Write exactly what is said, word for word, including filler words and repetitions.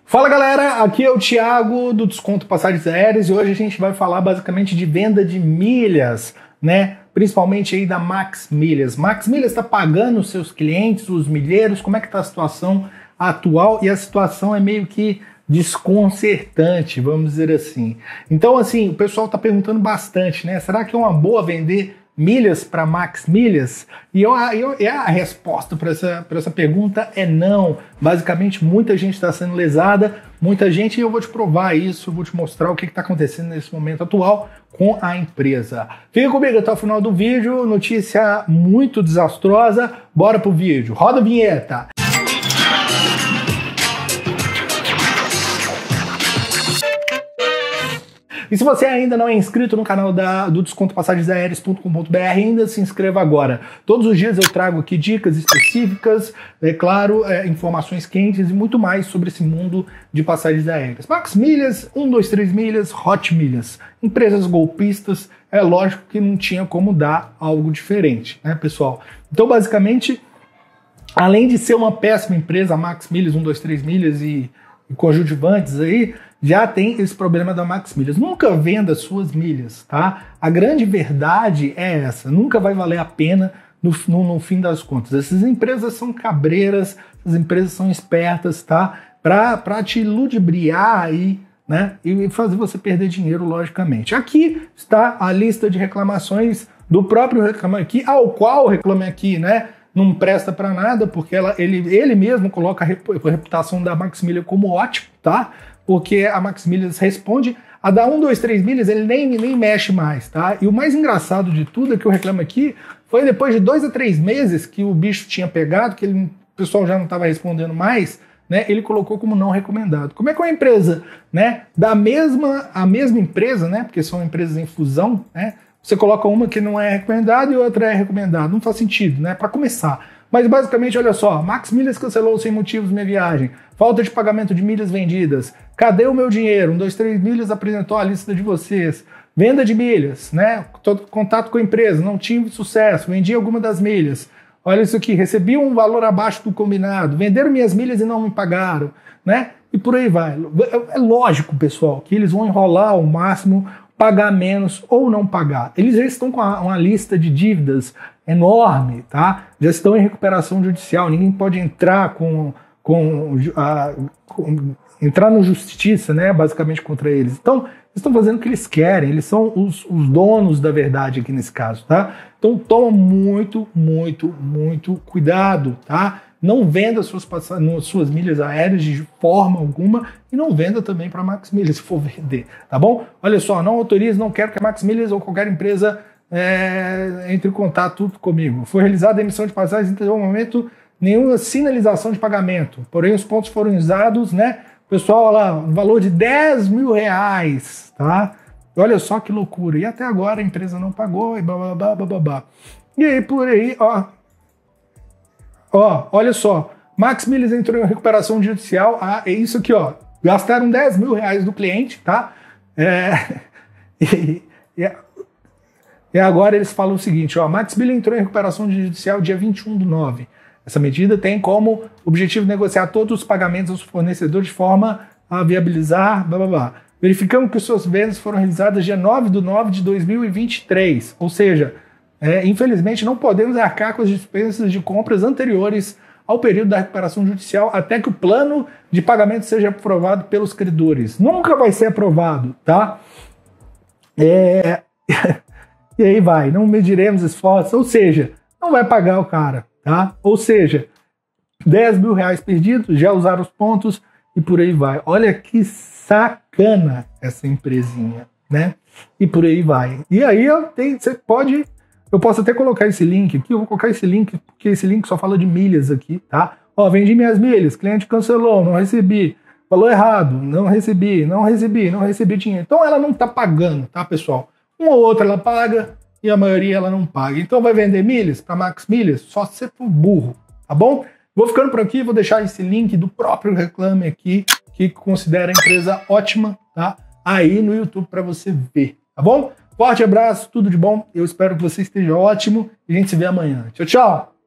Fala galera, aqui é o Thiago do Desconto Passagens Aéreas e hoje a gente vai falar basicamente de venda de milhas, né? Principalmente aí da Max Milhas. Max Milhas está pagando os seus clientes, os milheiros, como é que está a situação atual? E a situação é meio que desconcertante, vamos dizer assim. Então assim, o pessoal está perguntando bastante, né? Será que é uma boa vender milhas para Max Milhas? E eu, eu, a resposta para essa, para essa pergunta é não. Basicamente, muita gente está sendo lesada, muita gente, e eu vou te provar isso, eu vou te mostrar o que está acontecendo nesse momento atual com a empresa. Fica comigo até o final do vídeo, notícia muito desastrosa. Bora pro vídeo, roda a vinheta! E se você ainda não é inscrito no canal da, do desconto passagens aéreas ponto com ponto br, ainda se inscreva agora. Todos os dias eu trago aqui dicas específicas, é claro, é, informações quentes e muito mais sobre esse mundo de passagens aéreas. Max Milhas, um, dois, três milhas, Hot Milhas. Empresas golpistas, é lógico que não tinha como dar algo diferente, né, pessoal? Então, basicamente, além de ser uma péssima empresa, a Max Milhas, um, dois, três milhas e, e conjuntivantes aí, já tem esse problema da Max Milhas. Nunca venda suas milhas, tá? A grande verdade é essa, nunca vai valer a pena no, no, no fim das contas. Essas empresas são cabreiras, essas empresas são espertas, tá? Pra, pra te ludibriar aí, né? E fazer você perder dinheiro, logicamente. Aqui está a lista de reclamações do próprio Reclame Aqui, ao qual o Reclame Aqui, né, não presta para nada, porque ela, ele, ele mesmo coloca a reputação da Max Milhas como ótimo, tá? Porque a Max Milhas responde, a da um, dois, três milhas ele nem, nem mexe mais, tá? E o mais engraçado de tudo é que eu reclamo aqui, foi depois de dois a três meses que o bicho tinha pegado, que ele, o pessoal já não estava respondendo mais, né? Ele colocou como não recomendado. Como é que uma empresa, né, da mesma, a mesma empresa, né, porque são empresas em fusão, né, você coloca uma que não é recomendada e outra é recomendada, não faz sentido, né, para começar. Mas basicamente, olha só, Max Milhas cancelou sem motivos minha viagem, falta de pagamento de milhas vendidas, cadê o meu dinheiro? um, dois, três milhas apresentou a lista de vocês, venda de milhas, né? Todo contato com a empresa, não tive sucesso, vendi alguma das milhas, olha isso aqui, recebi um valor abaixo do combinado, venderam minhas milhas e não me pagaram, né? E por aí vai. É lógico, pessoal, que eles vão enrolar ao máximo, pagar menos ou não pagar. Eles já estão com uma lista de dívidas enorme, tá? Já estão em recuperação judicial, ninguém pode entrar com, com, a, com entrar na justiça, né, basicamente contra eles. Então, eles estão fazendo o que eles querem, eles são os, os donos da verdade aqui nesse caso, tá? Então, toma muito, muito, muito cuidado, tá? Não venda suas, suas milhas aéreas de forma alguma e não venda também para a Max Milhas se for vender, tá bom? Olha só, não autorizo, não quero que a Max Milhas ou qualquer empresa é, entre em contato comigo. Foi realizada a emissão de passagens até o momento, nenhuma sinalização de pagamento, porém os pontos foram usados, né? Pessoal, olha lá, um valor de dez mil reais, tá? Olha só que loucura. E até agora a empresa não pagou e blá, blá, blá, blá, blá. E aí, por aí, ó. Ó, olha só. Max Milhas entrou em recuperação judicial. Ah, é isso aqui, ó. Gastaram dez mil reais do cliente, tá? É, e, e, e agora eles falam o seguinte, ó. Max Milhas entrou em recuperação judicial dia vinte e um do nove. Essa medida tem como objetivo negociar todos os pagamentos aos fornecedores de forma a viabilizar, blá, blá, blá. Verificamos que suas vendas foram realizadas dia nove do nove de dois mil e vinte e três, ou seja, é, infelizmente não podemos arcar com as dispensas de compras anteriores ao período da recuperação judicial até que o plano de pagamento seja aprovado pelos credores. Nunca vai ser aprovado, tá? É... e aí vai, não mediremos esforços, ou seja, não vai pagar o cara. Tá? Ou seja, dez mil reais perdidos, já usaram os pontos e por aí vai. Olha que sacana essa empresinha, né? E por aí vai. E aí eu tenho, você pode, eu posso até colocar esse link aqui, eu vou colocar esse link, porque esse link só fala de milhas aqui, tá? Ó, vendi minhas milhas, cliente cancelou, não recebi, falou errado, não recebi, não recebi, não recebi dinheiro. Então ela não tá pagando, tá, pessoal? Uma ou outra ela paga, e a maioria ela não paga. Então vai vender milhas para Max Milhas só se você for burro, tá bom? Vou ficando por aqui, vou deixar esse link do próprio Reclame Aqui, que considera a empresa ótima, tá? Aí no YouTube para você ver, tá bom? Forte abraço, tudo de bom, eu espero que você esteja ótimo e a gente se vê amanhã. Tchau, tchau!